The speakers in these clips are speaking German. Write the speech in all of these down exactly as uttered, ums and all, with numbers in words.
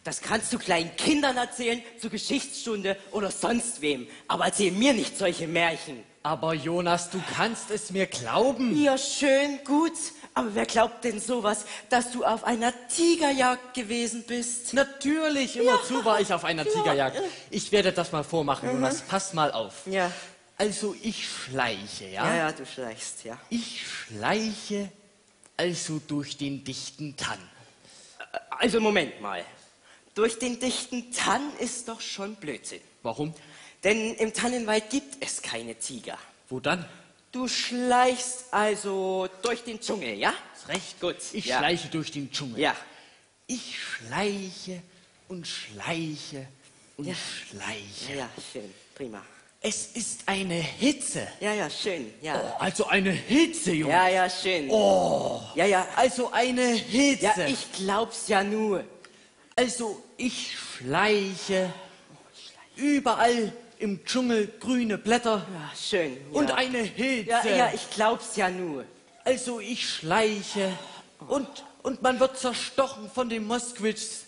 Das kannst du kleinen Kindern erzählen, zur Geschichtsstunde oder sonst wem. Aber erzähl mir nicht solche Märchen. Aber Jonas, du kannst es mir glauben. Ja, schön, gut. Aber wer glaubt denn sowas, dass du auf einer Tigerjagd gewesen bist? Natürlich, immerzu Ja. war ich auf einer Ja. Tigerjagd. Ich werde das mal vormachen, Jonas. Pass mal auf. Ja. Also ich schleiche, ja? Ja, ja, du schleichst, ja. Ich schleiche also durch den dichten Tann. Also Moment mal. Durch den dichten Tann ist doch schon Blödsinn. Warum? Denn im Tannenwald gibt es keine Tiger. Wo dann? Du schleichst also durch den Dschungel, ja? Ist recht. Gut. Ich ja. schleiche durch den Dschungel. Ja. Ich schleiche und schleiche und Ja. schleiche. Ja, ja, schön. Prima. Es ist eine Hitze. Ja, ja, schön. Ja. Oh, also eine Hitze, Junge. Ja, ja, schön. Oh, Ja, ja. also eine Hitze. Ja, ich glaub's ja nur. Also ich schleiche überall im Dschungel grüne Blätter Ja, schön. Ja. und eine Hitze. Ja, ja, ich glaub's ja nur. Also ich schleiche und, und man wird zerstochen von den Mosquitos.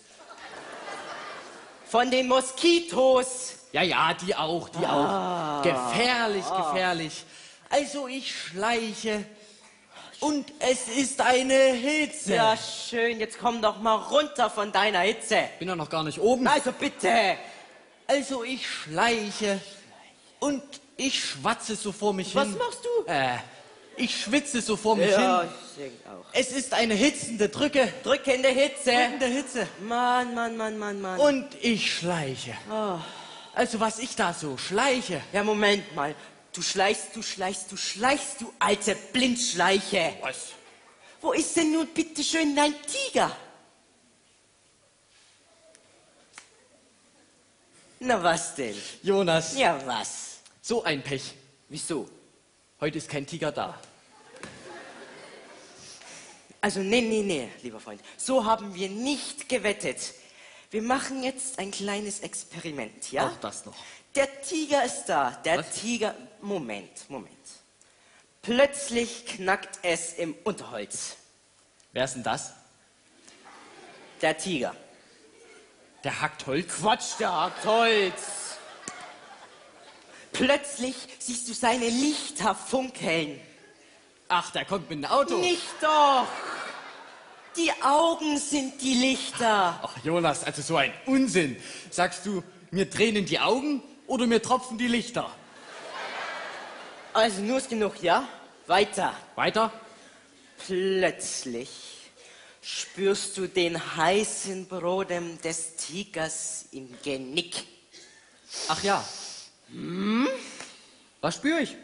Von den Moskitos. Ja, ja, die auch, die Ah. auch. Gefährlich, gefährlich. Also ich schleiche und es ist eine Hitze. Ja, schön. Jetzt komm doch mal runter von deiner Hitze. Bin doch noch gar nicht oben. Also bitte. Also ich schleiche und ich schwatze so vor mich Was hin. machst du? Äh, ich schwitze so vor mich Ja, hin. ich denk auch. Es ist eine hitzende Drücke. Drückende Hitze. Drückende Hitze. Mann, Mann, Mann, Mann, Mann. Und ich schleiche. Oh. Also was ich da so schleiche. Ja, Moment mal. Du schleichst, du schleichst, du schleichst, du alte Blindschleiche. Was? Wo ist denn nun bitte schön dein Tiger? Na was denn? Jonas, Ja, was? so ein Pech. Wieso? Heute ist kein Tiger da. Also, nee, nee, nee, lieber Freund. So haben wir nicht gewettet. Wir machen jetzt ein kleines Experiment, ja? Auch das noch. Der Tiger ist da. Der Was? Tiger. Moment, Moment. Plötzlich knackt es im Unterholz. Wer ist denn das? Der Tiger. Der hackt Holz. Quatsch, der hackt Holz. Plötzlich siehst du seine Lichter funkeln. Ach, der kommt mit dem Auto. Nicht doch. Die Augen sind die Lichter. Ach, Jonas, also so ein Unsinn. Sagst du, mir tränen die Augen oder mir tropfen die Lichter? Also nur ist genug, ja? Weiter. Weiter? Plötzlich spürst du den heißen Brodem des Tigers im Genick. Ach ja. Hm? Was spüre ich?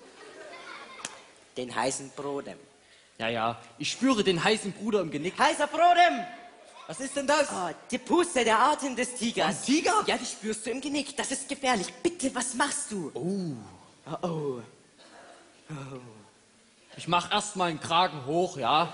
Den heißen Brodem. Ja, ja, ich spüre den heißen Bruder im Genick. Heißer Brodem! Was ist denn das? Oh, die Puste, der Atem des Tigers. Ein Tiger? Ja, die spürst du im Genick. Das ist gefährlich. Bitte, was machst du? Oh, Oh, oh. ich mach erst mal einen Kragen hoch, ja?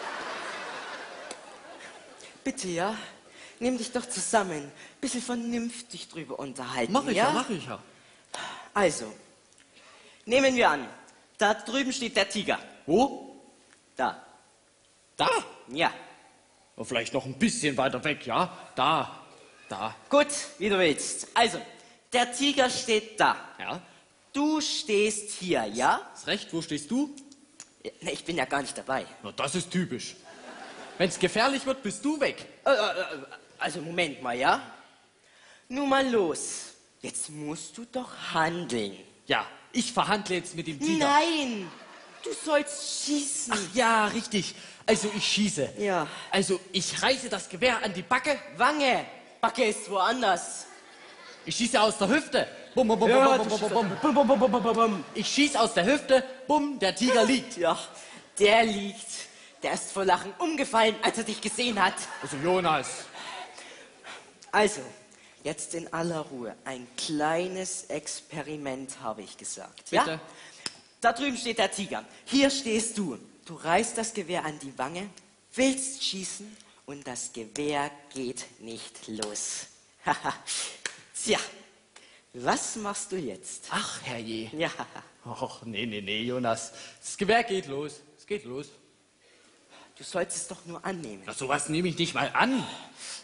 Bitte, ja? Nimm dich doch zusammen. Bisschen vernünftig drüber unterhalten, Mach ich ja, ja? mach ich ja. Also, nehmen wir an, da drüben steht der Tiger. Wo? Da. Da? Ja. Oder vielleicht noch ein bisschen weiter weg, ja? Da, da. Gut, wie du willst. Also, der Tiger steht da. Ja, Du stehst hier, ja? ist recht, wo stehst du? Ne, ich bin ja gar nicht dabei. Na, das ist typisch. Wenn's gefährlich wird, bist du weg. Äh, äh, also, Moment mal, ja? Nun mal los. Jetzt musst du doch handeln. Ja, ich verhandle jetzt mit dem Tiger. Nein, du sollst schießen. Ach ja, richtig. Also ich schieße. Ja. Also ich reiße das Gewehr an die Backe. Wange, Backe ist woanders. Ich schieße aus der Hüfte. Bum, bum, bum, Ja, bum, du bum, bum, schießt bum. Bum, bum, bum, bum, bum, bum. Ich schieße aus der Hüfte. Bumm, der Tiger liegt. Ja, der liegt. Der ist vor Lachen umgefallen, als er dich gesehen hat. Also Jonas. Also, jetzt in aller Ruhe. Ein kleines Experiment, habe ich gesagt. Bitte. Ja? Da drüben steht der Tiger. Hier stehst du. Du reißt das Gewehr an die Wange, willst schießen und das Gewehr geht nicht los. Haha. Tja, was machst du jetzt? Ach, herrje. Ja, Och, nee, nee, nee, Jonas. Das Gewehr geht los. Es geht los. du sollst es doch nur annehmen. Na, sowas nehme ich nicht mal an.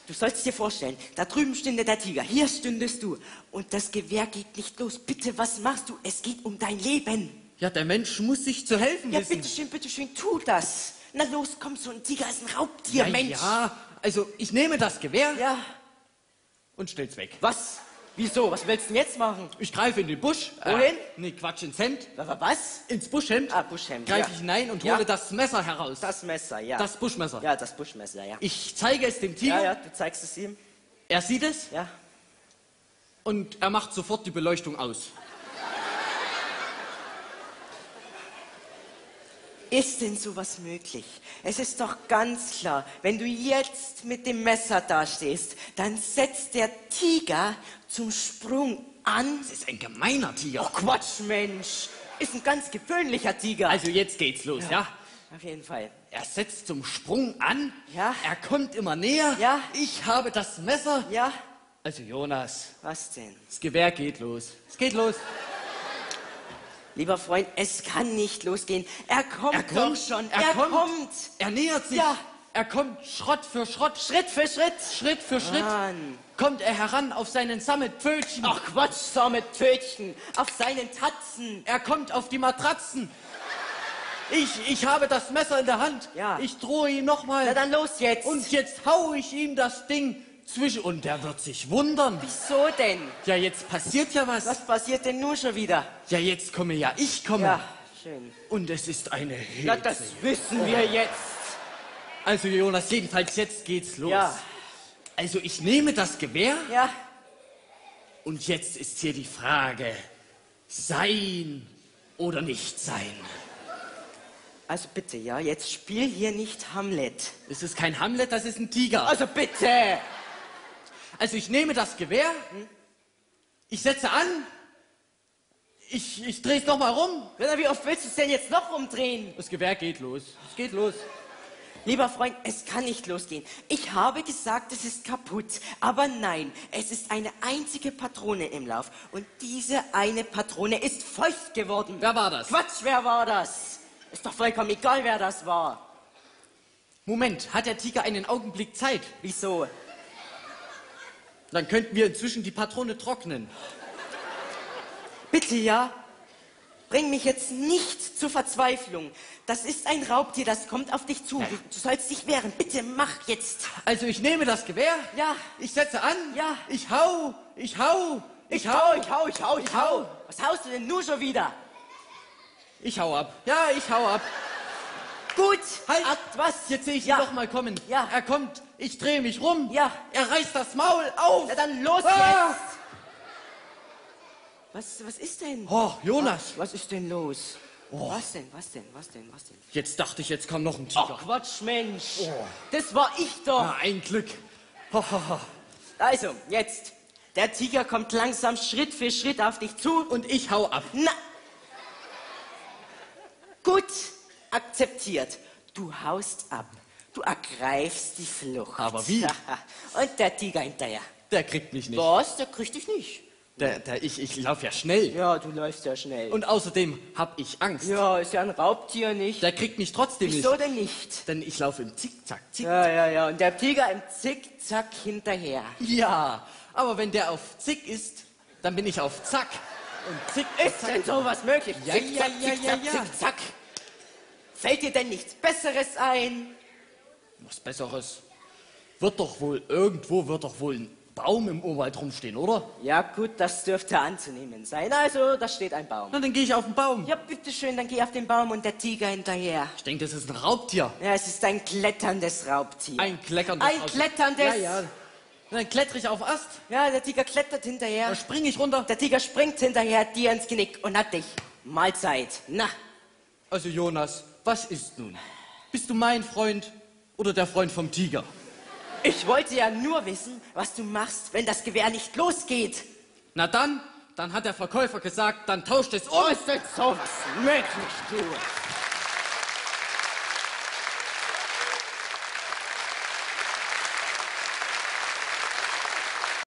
Du sollst dir vorstellen, da drüben stünde der Tiger, hier stündest du. Und das Gewehr geht nicht los. Bitte, was machst du? Es geht um dein Leben. Ja, der Mensch muss sich zu helfen Ja, wissen. bitteschön, bitteschön, tu das. Na los, komm, so ein Tiger ist ein Raubtier, Ja, Mensch. ja, also ich nehme das Gewehr Ja. und stell's weg. Was? Wieso? Was willst du denn jetzt machen? Ich greife in den Busch. Wohin? Äh, nee, Quatsch, ins Hemd. Was? Ins Buschhemd. Ah, Buschhemd, Greife ja. ich hinein und Ja. hole das Messer heraus. Das Messer, ja. Das Buschmesser. Ja, das Buschmesser, ja. Ich zeige es dem Tiger. Ja, ja, du zeigst es ihm. Er sieht es Ja. und er macht sofort die Beleuchtung aus. Ist denn sowas möglich? Es ist doch ganz klar, wenn du jetzt mit dem Messer dastehst, dann setzt der Tiger zum Sprung an. Das ist ein gemeiner Tiger. Oh Quatsch, Mensch. Ist ein ganz gewöhnlicher Tiger. Also jetzt geht's los, ja? Auf jeden Fall. Er setzt zum Sprung an. Ja. Er kommt immer näher. Ja. Ich habe das Messer. Ja? Also Jonas, Was denn? das Gewehr geht los. Es geht los. Lieber Freund, es kann nicht losgehen. Er kommt, Er kommt doch schon. Er, Er, kommt. kommt. Er nähert sich. Ja. Er kommt Schrott für Schrott. Schritt für Schritt. Schritt für Schritt. Mann. Kommt er heran auf seinen Sammetpfötchen. Ach Quatsch, so mit Pfötchen. Auf seinen Tatzen. Er kommt auf die Matratzen. Ich, ich habe das Messer in der Hand. Ja. Ich drohe ihm nochmal. Na dann los jetzt. Und jetzt hau ich ihm das Ding zwischen. Und der wird sich wundern. Wieso denn? Ja, jetzt passiert ja was. Was passiert denn nun schon wieder? Ja, jetzt komme ja ich komme. Ja, schön. Und es ist eine Hilfe. Na, das wissen wir jetzt. Also Jonas, jedenfalls jetzt geht's los. Ja. Also ich nehme das Gewehr Ja. und jetzt ist hier die Frage, sein oder nicht sein. Also bitte, ja, jetzt spiel hier nicht Hamlet. Es ist kein Hamlet, das ist ein Tiger. Also bitte. Also ich nehme das Gewehr, ich setze an, ich, ich drehe es nochmal rum. Na, wie oft willst du es denn jetzt noch umdrehen? Das Gewehr geht los. Es geht los. Lieber Freund, es kann nicht losgehen. Ich habe gesagt, es ist kaputt. Aber nein, es ist eine einzige Patrone im Lauf. Und diese eine Patrone ist feucht geworden. Wer war das? Quatsch, wer war das? Ist doch vollkommen egal, wer das war. Moment, hat der Tiger einen Augenblick Zeit? Wieso? Dann könnten wir inzwischen die Patrone trocknen. Bitte, ja? Bring mich jetzt nicht zur Verzweiflung. Das ist ein Raubtier, das kommt auf dich zu. Du, du sollst dich wehren. Bitte mach jetzt. Also ich nehme das Gewehr, Ja. ich setze an, Ja. ich hau, ich hau, ich, Ich hau, hau, ich hau, ich hau, ich hau. Was haust du denn nur schon wieder? ich hau ab. Ja, ich hau ab. Gut. Halt, Ab, was? Jetzt sehe ich Ja. ihn doch mal kommen. Ja. Er kommt, ich drehe mich rum. Ja. Er reißt das Maul auf. Na dann los Ah. jetzt. Was, was ist denn? Oh, Jonas, Was ist denn los? Was denn, was denn, was denn, was denn? jetzt dachte ich, jetzt kommt noch ein Tiger. Ach Quatsch, Mensch. Das war ich doch. Ah, ein Glück. Ho, ho, ho. Also, jetzt. Der Tiger kommt langsam Schritt für Schritt auf dich zu. Und ich hau ab. Na. Gut, akzeptiert. Du haust ab. Du ergreifst die Flucht. Aber wie? Und der Tiger hinterher. Der kriegt mich nicht. Was? Der kriegt dich nicht. Der, der, ich ich laufe ja schnell. Ja, du läufst ja schnell. Und außerdem hab ich Angst. ja, ist ja ein Raubtier nicht. Der kriegt mich trotzdem Wieso nicht. denn nicht? Denn ich laufe im Zickzack. Zick. Ja, ja, ja. Und der Tiger im Zickzack hinterher. Ja, aber wenn der auf Zick ist, dann bin ich auf Zack. Und Zick Ist denn sowas möglich? Ja, Zickzack, ja, ja, zickzack, ja, ja. zickzack. Fällt dir denn nichts Besseres ein? Was Besseres. Wird doch wohl, irgendwo wird doch wohl ein Baum im Urwald rumstehen, oder? Ja gut, das dürfte anzunehmen sein. Also, da steht ein Baum. Na, dann gehe ich auf den Baum. Ja, bitteschön, dann geh auf den Baum und der Tiger hinterher. Ich denke, das ist ein Raubtier. Ja, es ist ein kletterndes Raubtier. Ein kleckerndes Ein Raubtier. kletterndes. Ja, ja. Und dann klettere ich auf Ast, Ja, der Tiger klettert hinterher. dann springe ich runter. Der Tiger springt hinterher dir ins Genick und hat dich. Mahlzeit. Na, Also Jonas, was ist nun? Bist du mein Freund oder der Freund vom Tiger? ich wollte ja nur wissen, was du machst, wenn das Gewehr nicht losgeht. Na dann, dann hat der Verkäufer gesagt, dann tauscht es um. Oh, ist denn sowas möglich, du?